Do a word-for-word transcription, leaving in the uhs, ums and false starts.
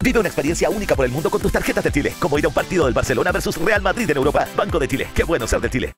Vive una experiencia única por el mundo con tus tarjetas de Chile, como ir a un partido del Barcelona versus Real Madrid en Europa. Banco de Chile, qué bueno ser de Chile.